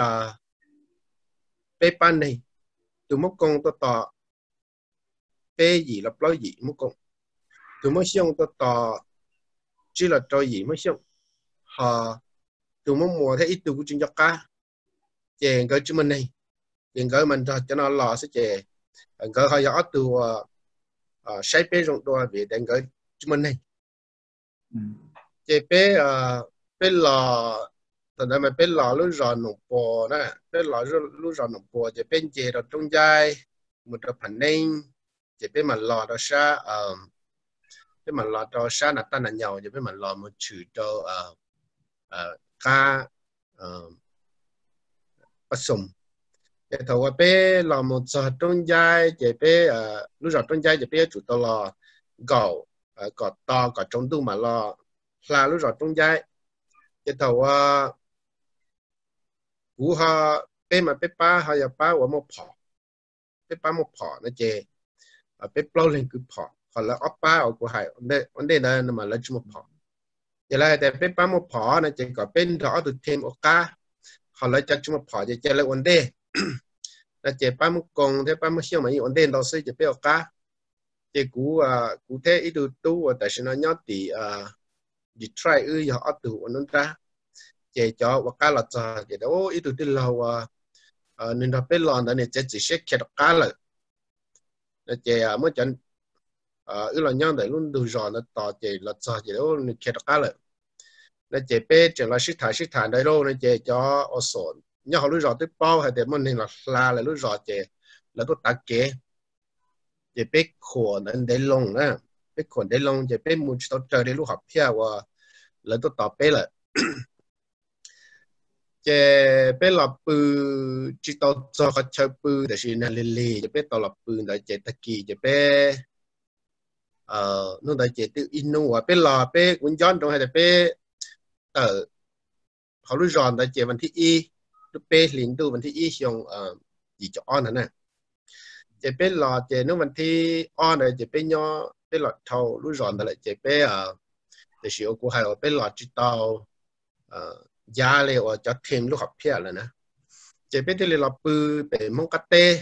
biết ban này từ mức công tao biết gì là bao gì mức công từ mức xong tao chỉ là cho gì mức xong họ từ mức mùa thế ít từ của chuyên gia cá chèn cái chúng mình này chèn cái mình cho nó lò sẽ chè cái họ gió từ sai bé rộng đôi về đến cái chúng mình này chè bé bé lò từ đó mà bé lò lúc rồi nộp bò nè bé lò lúc rồi nộp bò chè bé chè rồi trong dây một cái phần nên chè bé mà lò đó sa bé mà lò đó sa là ta là nhau chè bé mà lò một chữ cho cá bắt sủng để thầu bé lò một giờ trong dây chỉ bé lúc giờ trong dây chỉ bé chủ tàu lò gạo gạo to gạo trong tu mà lò là lúc giờ trong dây để thầu cú họ bé mà bé ba họ giờ ba của một phỏ bé ba một phỏ nó chỉ bé bao lên cứ phỏ hoặc là ốp ba ở của hải vấn đề là mà là chỉ một phỏ vậy là để bé ba một phỏ nó chỉ có bên đó từ thêm một cá họ lấy cho chúng một phỏ chỉ là vấn đề là chỉ ba một con thế ba một siêu mà vấn đề đó sẽ chỉ biết cá chỉ cú thế ít tu tại sao nó nhớ thì try họ từ nó ra chỉ cho và cá là cho chỉ đó ít từ lâu nên là bên lòn đó này chỉ sẽ kết cá lại là chỉ mới chân là nhớ để luôn từ rồi nó tỏ chỉ là cho chỉ đó kết cá lại là chỉ bé chỉ là sức thải đây đâu là chỉ cho ở sổ nhớ họ lúc rồi tới bao hay để mình nên là lúc rồi chỉ là tôi tắt kế chỉ bé khổ nên để lông nè bé khổ để lông chỉ bé muốn cho trời để lúc học theo và là tôi tỏ bé lại chỉ bé là bự chỉ tao cho cái chơi bự để xin là lì chỉ bé tao là bự để chỉ tắc kỳ chỉ bé nó để chỉ tự in nó bé là bé cuốn giòn trong hay là bé họ lúc rồi đã chỉ vấn thi y lúc bé liền tu vấn thi y xong gì cho on nè chỉ bé lò chỉ nó vấn thi on này chỉ bé nhỏ bé lò thầu lúc rồi đã lại chỉ bé để sử dụng của hai bé lò chỉ tàu giá này ở cho thêm lúc học phía là nè chỉ bé thì là bự bé mong cắt tê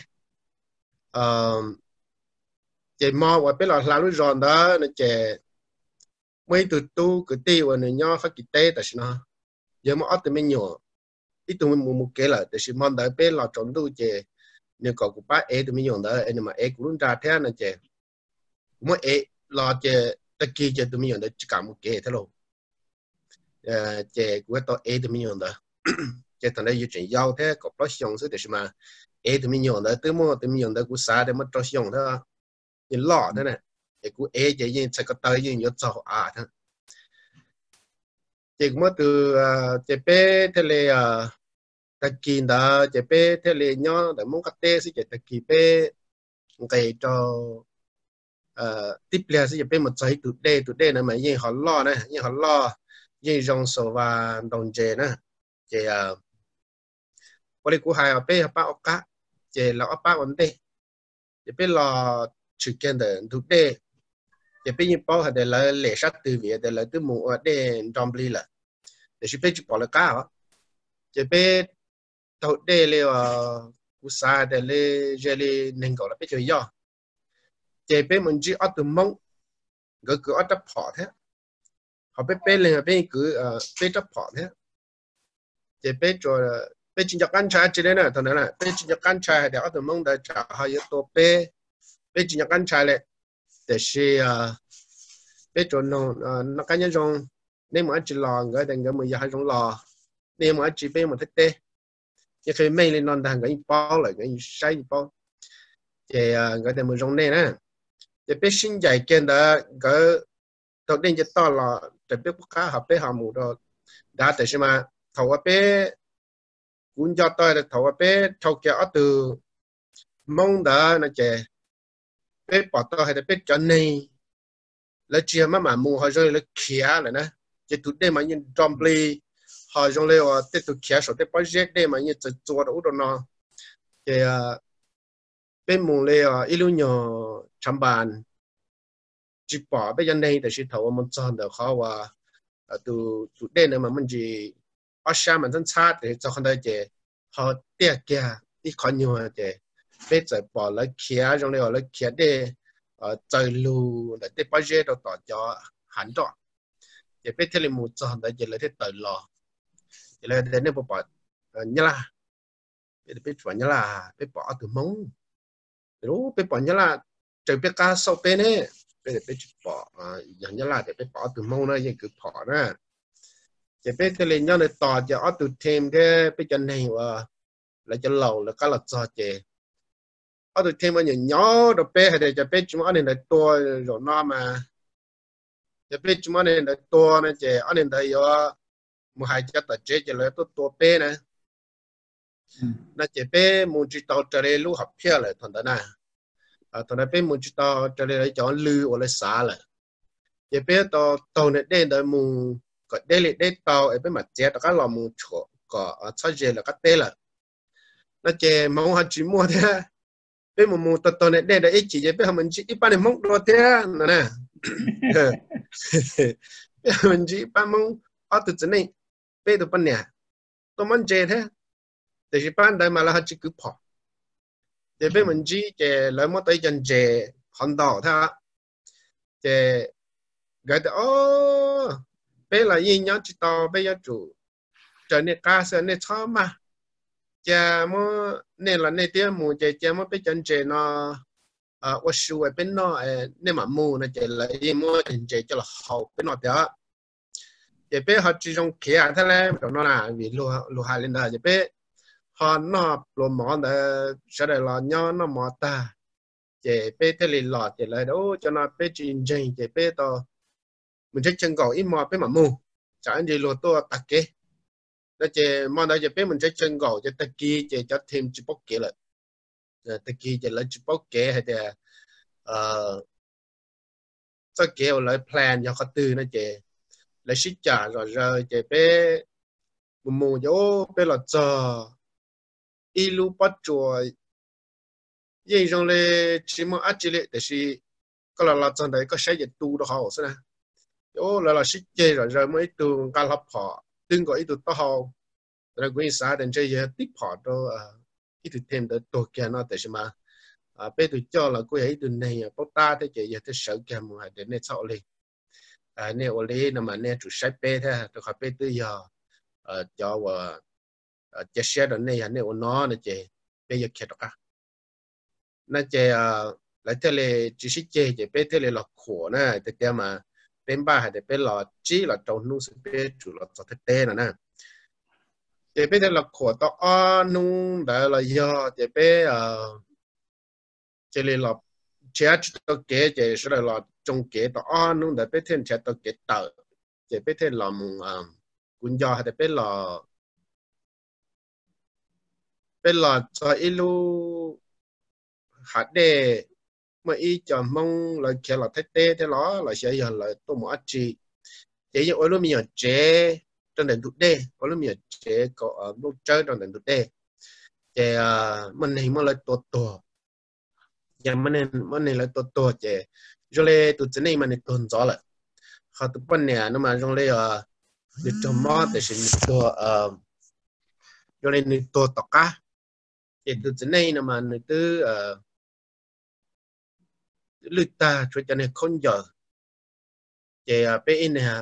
chỉ mò và bé lò là lúc rồi đó nó chỉ mấy từ tu cái tiêu và người nhỏ phát kỳ tế tại sao giờ mà ở từ mình nhỏ ít tụi mình một cái là tại sao mong đợi bé là chọn tu chè nếu có của bác ấy tụi mình nhỏ đó nhưng mà ấy cũng ra thế này chè mỗi ấy là chè tất kỳ chè tụi mình nhỏ đó chỉ cả một cái thế rồi chè của tôi ấy tụi mình nhỏ đó chè thằng này chuyện giao thế có bao nhiêu sự để mà ấy tụi mình nhỏ đó tới mua tụi mình nhỏ đó cũng xa để mà cho xong thôi nhìn lọ thế này của ấy chỉ nhìn sẽ có tới nhìn nhớ cho thôi chỉ có từ chỉ bé thế là tất kỳ đó chỉ bé thế là nhớ để muốn cắt tê sẽ chỉ tất kỳ bé cái cho tiếp theo sẽ chỉ bé một giây từ đây này mà nhìn họ lo này nhìn họ lo nhìn rong sầu và đồng chè nè chỉ qua đây của hai bé ba ốc cá chỉ là ốc ba vấn đề chỉ bé lo chicken để từ đây chỉ bây giờ bao hạt để lấy lẻ sát từ việt để lấy từ mũ để dumpling là để chỉ bây giờ bỏ là cá đó chỉ bây đầu để lấy củ sa để lấy jelly nên gọi là bây giờ do chỉ bây mình chỉ ở từ mông cái cứ ở tập phở thế họ bây lên bây cứ bây tập phở thế chỉ bây giờ bây chỉ cho căn trái chỉ đấy nè thằng này bây chỉ cho căn trái để ở từ mông để trả họ yếu tố bây chỉ cho căn trái này để khi bé trộn nó cái nhân trong nếu mà chỉ lò cái đằng cái 12 trong lò nếu mà chỉ bé một thất tê như khi mấy lên non đằng cái bao lại cái sai bao thì cái đằng 10 trong này nè thì bé sinh dạy kia đó cái đầu tiên chỉ to là để bé quốc cá học bé học mù đó đã để xem mà thầu bé cũng cho tôi là thầu bé thầu kia ở từ mong đó là trẻ bé bỏ tôi hay là bé cho này là chia mà mù họ rồi là kia là nè chỉ tụi đây mà nhìn dumpling họ trong này họ tiếp tục kia số tiếp project đây mà như做được đó nó thì bên mùng này ít lúc nhỏ chăm bàn chỉ bỏ bây giờ này thì chỉ thầu mình chọn được họ và từ đây này mà mình chỉ ở xa mình chân sát thì cho con đây thì họ tiếc kia ít khó nhiều thì bây giờ bỏ lại kia trong này họ lại kia đây chơi lù để tiếp project đóต่อ cho hẳn đó thì bây giờ mình chọn đây thì lại thế tới lò thì lại đến đây bỏ nhá là bây giờ nhá là bây bỏ từ mông đúng bây bỏ nhá là trời bây cá sấu bên này bây giờ bây bỏ nhá là thì bây bỏ từ mông nó như cứ bỏ đó thì bây giờ lên nhau nàyต่อ cho ở từ thêm cái bây giờ này là cho lầu là cái là cho chị ở từ thêm mà nhỏ đồ bé hay để cho bé chúng anh này to rồi nó mà cho bé chúng anh này to này chị anh này đây một hai chất là chế cho lấy to bé này nó chị bé muốn chỉ tao trở lại lúc học kia lại thằng đó nè thằng đó bé muốn chỉ tao trở lại chọn lư hoặc là xả lại chị bé tao này đen đời muốn cái đây để tao ở bên mặt chế tao cái lòng muốn chỗ có cho chế là cái bé là nó chị mong họ chỉ mua thế bên một tao này đây là ít chỉ bên mình chỉ ít bán mong đồ thế nè mình chỉ bán mong ở từ trên này bên từ bên nhà tôi muốn chế thế thì chỉ bán đây mà là họ chỉ cứ bỏ thì bên mình chỉ chế lấy một tay chân chế hoàn đỏ thế chế cái đó bên là gì nhá chỉ tao bây giờ chủ trở nên cá sấu nên chó mà chả mà nên là nên tiếng mù chả mà bên chân chế nó我说bên nó nên mà mù nó chế là gì mà chân chế cho là hậu bên nó đó chế bên họ chỉ trong kia thế này nó là vì lúa hai lên đó chế bên họ nó lúa mỏ để sau này là nhau nó mỏ ta chế bên thế lọt chế lại đó cho nó bên chuyện gì chế bên đó mình chắc chân cầu ít mỏ bên mà mù chẳng gì lúa to tắc kế đó chế mỏ đó chế bên mình chắc chân cầu chế tắc kế chế cho thêm chỉ bốc kế lại tắc kế chế lấy chỉ bốc kế hay là cho kế lại plan cho họ từ nó chế lấy xích trả rồi chế bên mù chỗ bên là chờ ilu bắt chuột vậy trong này chỉ mà áp chế để xí cái là trong đấy có xây dựng tu đó hậu sao nè chỗ là xích chế rồi mới tu cái lập họ đừng có ít tu to hậu rồi quên sao đến chơi giờ tiếp họ đó ít tu thêm được tổ kia nó để mà bây tu cho là quên ít tu này bắt ta thế chơi giờ thế sợ kia mà để nên sau đi nên ở đây nằm mà nên chủ sai bé thế tôi học bé từ giờ cho chế xe đó này nên ở nó này chế bây giờ kia đó cả nó chế lại thế là chỉ biết chế bé thế là lọt khổ nè thế kia mà bên ba hay để bé lọt chỉ là trong nung sự bé chủ lọt cho thế tên nè chế bé thế lọt khổ to nung đã là do chế bé chế là lọt chế cho kế chế sẽ là lọt trong kế to nung đã bé thêm chế to kế tờ chế bé thế làm cũng do hay để bé lọt bên là cho ilu hạt đề mà y cho mong là kia là thế thế đó là sẽ giờ là tôi muốn chỉ chỉ như ôi mình chế trong đền tụt đề ôi mình chế có lúc chơi trong đền tụt đề thì mình này mà là tổ giờ mình này là tổ chế rồi là tụt này mình tuần gió lại họ tụt bên này nó mà trong đây được trồng mỏ để xin tổ rồi là tổ tất cả thì từ trên này mà người tư lướt ta cho nên không giờ thì bên này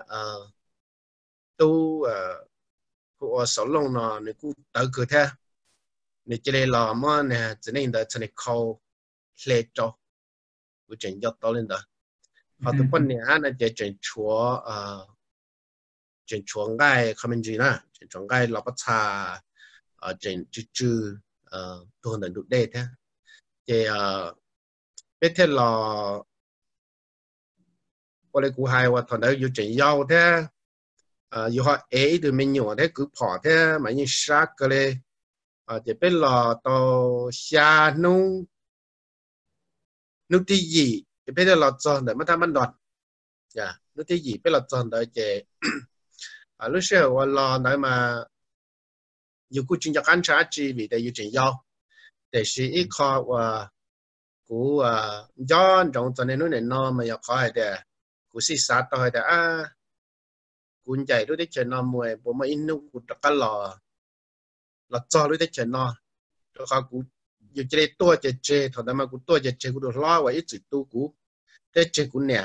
tu của sáu lông nó người cũng tự cười theo người chơi này là mà nè trên này đã trên này khâu lệ cho của chuyện giọt to lên đó họ tụi con này anh là chuyện chúa ngay comment gì nè chuyện chúa ngay là bắt xa chuyện chữ tôi nhận được đây thế thì biết thế là qua đây cũng hay và thằng đấy yêu chuyện giàu thế yêu họ ấy từ mình nhỏ thế cứ bỏ thế mà như sát cái này thì biết là tao xa nung tí gì thì biết là chọn để mà tham ăn đòn dạ nước tí gì biết là chọn để lúc sau我老那么有个真正干啥子为的有真要，但是一靠我古ย้อนตรงตอนนี้นู่นเนี่ยนอมาอยากขอให้แต่กูสิสาต่อให้แต่กูใหญ่รู้ได้เจอนอมวยผมมาอินนู่กูตะกันหล่อจอรู้ได้เจอนอแล้วเขากูอยู่เจตัวเจถอดมากูตัวเจกูโดนล้อไว้จุดตู้กูแต่เจกูเนี่ย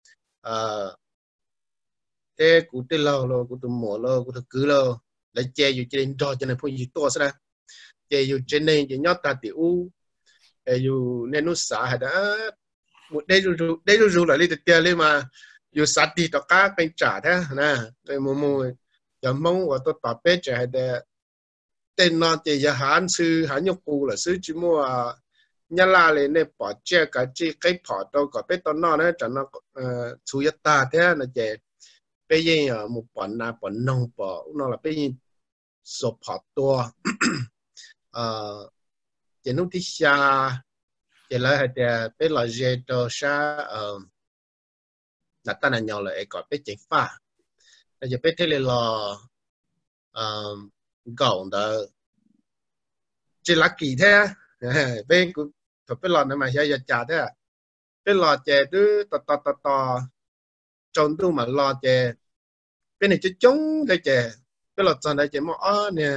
แต่กูเตล่าเรากูตัวหมอเรากูตัวกือเราแล้วเจอยู่เจนดอเจในพวกอยู่ตัวซะนะเจอยู่เจในเจยอดตาติอูอยู่ในนุสาหะmột đâyรู้là đi tiền lên màอยู่สัตว์ที่ตะก้าเป็นจ่าแท้นะในมุมจะมองว่าตัวต่อเป็ดจะให้แต่นอนจะอย่าหันซื้อหันยกปูหรือซื้อจิมัวยาลาเลยในปอดเจ้ากับจีไก่พอตัวก็เป็ดตัวนอนนะจะนอนชูยตาแท้นะเจไปยังมุปอนนาปอนนองปอนอนละไปยังสอบพอตัวเจนุทิชาเจเลยให้แต่เป็นหล่อเจตัวชานัดตั้งนานเลยก็เป็นเจ็บฟ้าแต่จะเป็นเทเลหล่อเก่าเด้อเจลักกี้แท้เป็นกูถ้าเป็นหล่อนั่นมาใช้ยาจ่าแท้เป็นหล่อเจดูต่อจนดูมาหล่อเจเป็นจะจงได้เจเป็นหล่อจนได้เจมอเนี่ย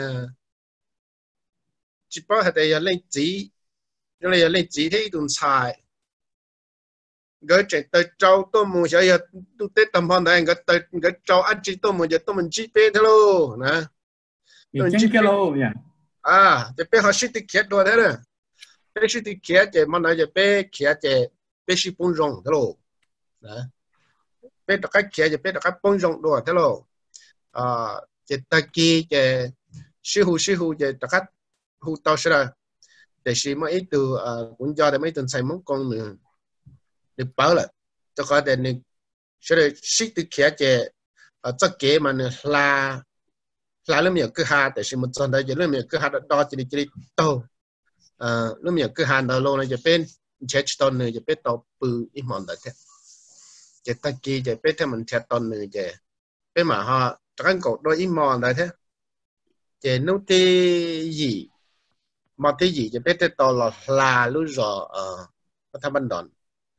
จิบให้แต่ยาเล่นจี因为你自己顿菜，佢淨對做都冇想要都得咁方大，佢做一節都冇就都唔知咩嘅咯，嗱， 都唔知嘅咯， 就俾學識啲劇多啲啦，俾識啲劇就乜嘢就俾劇就俾識幫助嘅咯，嗱，俾大家劇就俾大家幫助多啲咯，就大家就師傅就大家好到時啦。แต่สิ่งมันอีตัวคุณยอดแต่ไม่ต้องใช้มุกกงหนึ่งเดี๋ยวเปล่าละจะก็แต่หนึ่งเชื่อสิ่งที่เขียนจะจะเกี่ยมันลาเรื่องมีคือหาแต่สิ่งมันจนได้จะเรื่องมีคือหาดอจะโตเรื่องมีคือหาดอลงจะเป็นเช็ดตอนหนึ่งจะเป็นตัวปืนอีมันได้จะตะกี้จะเป็นที่มันเช็ดตอนหนึ่งจะเป็นมาฮะจะกันกดโดยอีมันได้จะนู้ที่ยี่mà cái gì cho biết tao là lúc rồi có tham ban đòn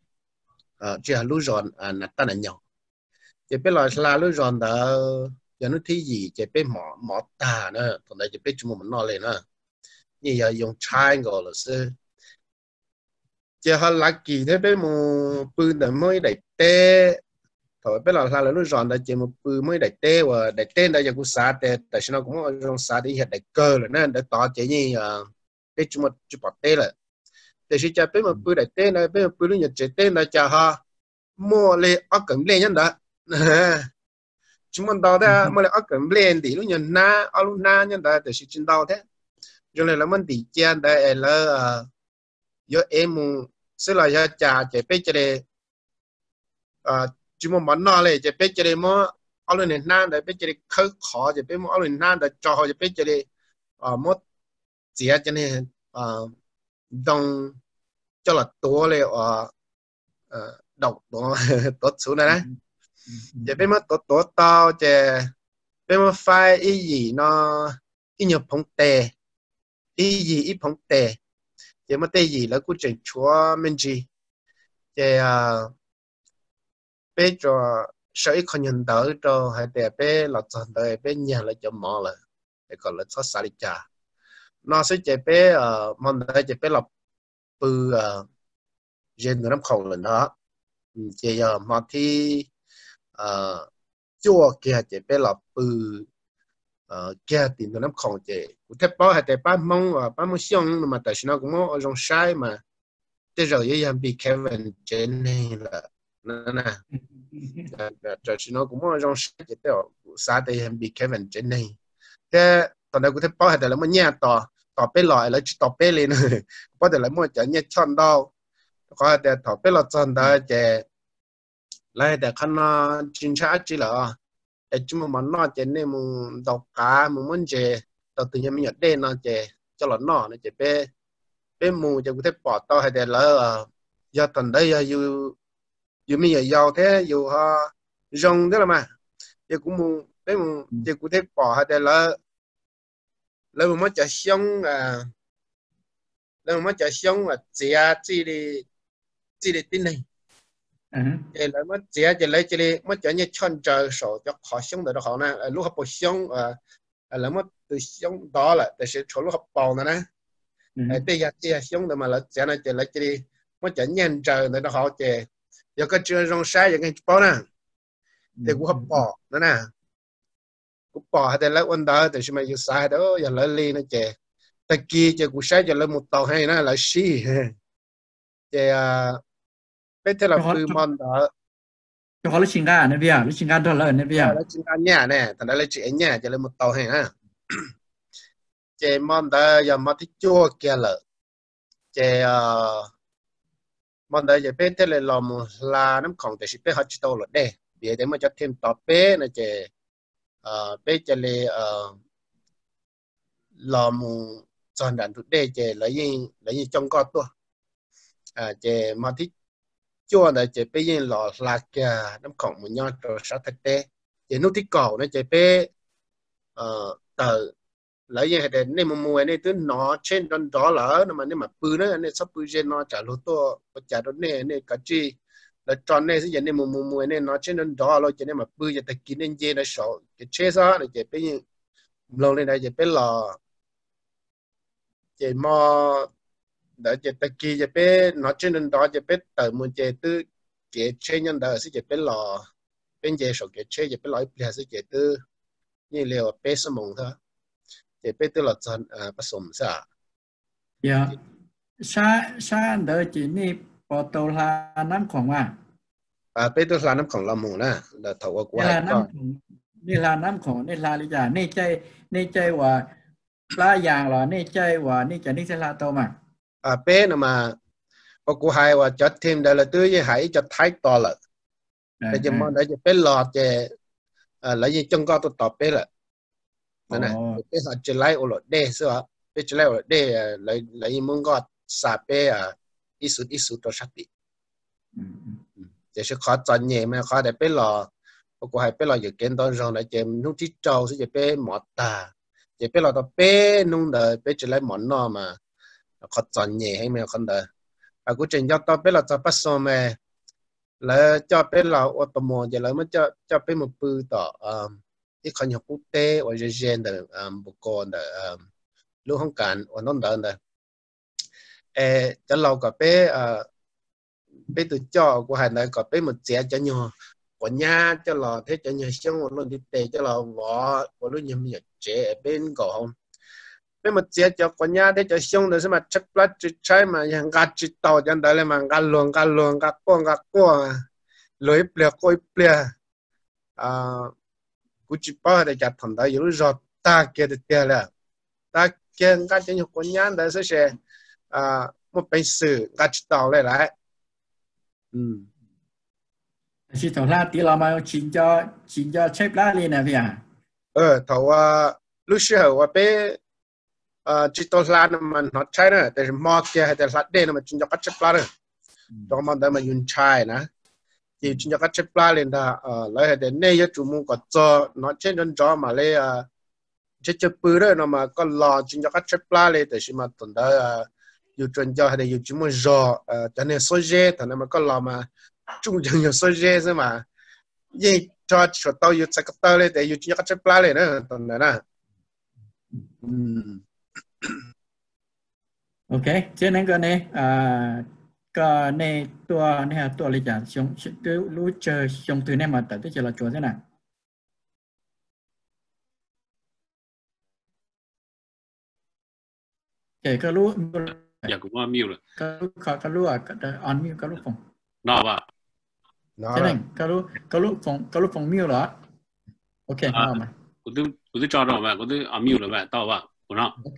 chỉ là lúc rồi là ta là nhau chỉ biết là lúc rồi đó giờ nó thấy gì chỉ biết mỏ ta nữa còn đây chỉ biết chúng mình nói lên nữa như giờ dùng chai gọi là sư chỉ họ là kỳ thế biết một bự để mới đẩy tê thôi biết là lúc rồi đó chỉ một bự mới đẩy tê và đẩy tê đây giờ cũng xả tê tại sao nó cũng trong xả đi hiện đẩy cơ rồi nên để tỏ chỉ như cái chúng một chụp tê là để khi cha biết một bữa đại tê này biết một bữa nhật chế tê này cha ha mua lên ốc cẩm lên nhân đó chúng mình đào thế mua lên ốc cẩm lên thì lúc nhật na ốc lúc na nhân đó để khi chúng đào thế cho nên là mình đi chơi đây là do em sẽ là do cha chế biết chơi chúng mình bán nó lên chế biết chơi mua ốc lúc na để biết chơi khơi khó chế biết mua ốc lúc na để cho họ chế biết chơi mua chỉ cho nên đông cho làตัวเลยดอกตัวสูงนะจะเป็นมาตัวต่อจะเป็นมาไฟอีหยีเนาะอีหยบพงเตอีหยีอีพงเตจะมาเตหยีแล้วกูจะชัวมันจีจะเป็นจะใช้คนยันเตอร์จะให้แต่เป็นหลักฐานเตอร์เป็นยังเลยจะมองเลยแต่ก็เลยชอบสาริกาnó sẽ chạy bé món này chạy bé là bự trên năm khẩu lần đó chạy mà thì chua kia chạy bé là bự kia thì năm khẩu chạy cũng thép bao hay chạy bán mông xiong mà tại sao nó cũng có trong sai mà tới giờ vậy em bị Kevin trên này là nè tại sao nó cũng có trong sai chạy bé sao thì em bị Kevin trên này thếตอนนั้นกูเทปป้อแต่ละมันแย่ต่อไปลอยแล้วต่อไปเลยนะเพราะแต่ละมันจะแย่ช่อนดาวก็แต่ต่อไปเราจนได้จะไล่แต่ขนาดจินชาจีเหรอแต่จุ่มมันนอจะเนี่ยมึงดอกกามึงมันจะต่อตัวยังไม่หยุดเด่นนะจะหลอนนอนะจะเป็นมูจะกูเทปปอต่อให้แต่ละยาตอนได้อยู่มียาวแท้อยู่ฮะยงได้ละมาเดี๋ยวกูมู bé một chỉ cụ thể bỏ hay là một cái xong là một cái xong là chỉ để tin này thì là mất chỉ lấy chỉ mất cái như chọn trời sổ cho khó xong được họ nè lúc họ bỏ xong là mất từ xong đó là để sẽ cho lúc họ bỏ nữa nè bây giờ chỉ xong được mà là chỉ này chỉ lấy chỉ mất cái nhân trời nữa họ chỉ giờ cái trường rong sai giờ cái bỏ nè thì cũng họ bỏ nữa nè cũng bỏ thì lấy quân đó thì mà giờ sai đó giờ lấy ly nó chỉ ta kia chỉ cũng sai chỉ lấy một tàu hay nó là xí thì bây giờ là bự mòn đó cho họ lấy sinh ga này bây giờ lấy sinh ga đó là này bây giờ lấy sinh ga nhà nè thành ra lấy chuyện nhà chỉ lấy một tàu hay ha chỉ mòn đó giờ mà thích chua kia là chỉ mòn đó giờ bây giờ là làm là nấm còn thì bây giờ chỉ tàu là đây bây giờ mà cho thêm tàu bé này chỉ bây giờ là làm chọn đàn tụi đây chỉ lấy trong con tua chỉ mà thích chua này chỉ bây giờ là cái nấm còn một nhau rồi sao thật đấy chỉ nút thích cầu nó chỉ bây tờ lấy như thế này mà mua này từ nó trên đó là nó mà nếu mà bự nữa này sắp bự trên nó trả lỗ to trả đó này cái gì là tròn này sẽ này mà mua này nó trên đó rồi cho nên mà bự giờ ta kín nên dễ là sợ cái chế ra này chỉ bây giờ lâu này chỉ bây là chỉ mà để chỉ ta kín chỉ bây nó trên đó chỉ bây tờ muốn chỉ từ cái trên nhân đó sẽ chỉ bây là bên chế số cái chế chỉ bây là bây sẽ chỉ từ như liệu bây số mông thôi thì bây giờ là chọnผสมซะ dạ sa đỡ chỉ ni bỏ tàu là nămของว่า bây giờ là nămของเราหมู่นะเดี๋ยวถาวกว่านี่là nămของนี่là lý giảiนี่ใจว่าปลาอย่างเหรอนี่ใจว่านี่จะนี่จะลาโตมา bây giờ màกูให้ว่าจัดทีมเดี๋ยวเราตื้อยี่ให้จัดท้ายต่อละแต่จะมองได้จะเป็นหลอดจะแล้วยี่จงก็ตัวต่อไปละนั่นแหละเป็นสัจจะไล่โอโลดเด้สิวะเป็นจะไล่โอโลดเด้เลยมึงก็สาเป้อิสุตัวชัดดิจะช่วยขอจอนเย่ไหมขอได้เป็นหล่อกูให้เป็นหล่ออยู่เกณฑ์ตอนรองได้เจมนุ่งที่เจ้าสิจะเป็นหมอตาจะเป็นหล่อตัวเป็นนุ่งเดอเป็นจะไล่หมอนนอมาขอจอนเย่ให้แมวคนเดอกูจะยอดตัวเป็นหล่อจะพัสดุแม่แล้วจะเป็นหล่อออโตโมจะแล้วมันจะเป็นมือปืนต่อที่คนอยู่ปุ๊บเต้ว่าจะเจนเดอบุคคลเดอลูกของการวันนั้นเดินเดอจะเราก็เป็นตัวจ่อกูหันได้ก็เป็นmột trẻ cho nhau của nhà cho là thế cho nhau xong một lần đi tè cho là vợ của lúc nhầm nhật trẻ bên cổ không bên một trẻ cho của nhà thế cho xong rồi mà chắc là chỉ trái mà hàng gạt chỉ tàu cho đây là mà gạt luồng gạt qua lưỡi bìa coi bìaกูchỉ bảo để chặt thằng đó yếu rồi ta kia được tiền là ta kia gạt cho nhau của nhà đấy sẽ một bên sự gạt chỉ tàu lại chỉ tàu la tí là mà chính cho chép lá lên nè vậy thầu lúc xưa bé chỉ tàu la mà nó chạy nữaแต่มอkia hay là đen mà chính cho các chép lá nữa cho mà để mà dùng chạy nè thì chính cho các chép lá lên đó lấy để này cho chúng mình có cho nó trên trên gió mà lấy chép bự đó nó mà có lò chính cho các chép lá lên để mà tuần đóอยู่จนจะให้อยู่จุ่มจอจะเนี่ยโซเจแต่เนี่ยมันก็รอมาจุ่มยังอยู่โซเจใช่ไหมยิ่งจอดชุดต่ออยู่สักต่อเลยแต่อยู่ที่ก็จะปลาเลยนะตอนนั้นนะโอเคเช่นนั้นก็เนี่ยก็ในตัวเนี่ยตัวเลยจ้ะชงตัวรู้เจอชงตัวเนี่ยมาแต่ที่จะเราจวดใช่ไหมเก๋ก็รู้อยากกูว่ามิวเลยก็รู้อ่ะก็ออนมิวก็รู้ฟงนอกป่ะใช่ไหมก็รู้ฟงมิวเหรอโอเคเอามากูจะจอดออกมากูจะออนมิวเลยแบบต่อป่ะกูเนาะโอเค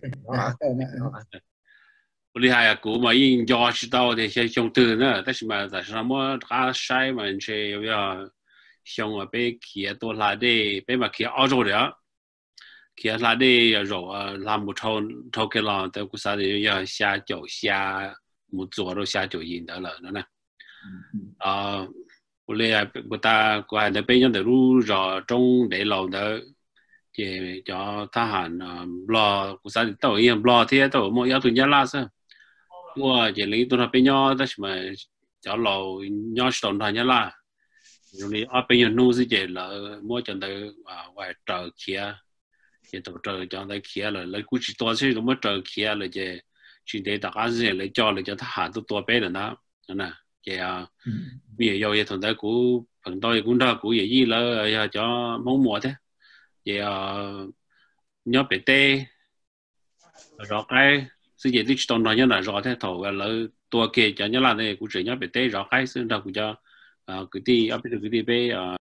我厉害啊！古嘛，因要知道的些相对呢，但是嘛，但是么他晒嘛，这要不要像啊被企多拉的，被嘛企澳洲的，企拉的要肉啊，拉木头给了，但古啥的要下脚下木做了下脚引的了，那我哋不打個係你俾人哋路咗中地路的，即叫他行啊，攞古啥都一樣攞啲都冇有段一拉先，我即係你都係俾咗，但係咪叫路有上段一拉，用你啊俾人弄是即係啦，冇真係啊為找起啊，即係找將佢起啦，你估計多些咁樣找起啊，你即係全地大家先你叫他行都多俾人啦，嗱。Vậy bây giờ giờ thằng ta cũng phần tôi cũng ra cũng vậy là cho mong mùa thế vậy nhớ bể tê rõ cái sự gì tích trong đó nhớ là rõ thế thầu là tua kia cho nhớ là này cũng chỉ nhớ bể tê rõ cái sự đâu cũng cho cái đi ở bên cái đi về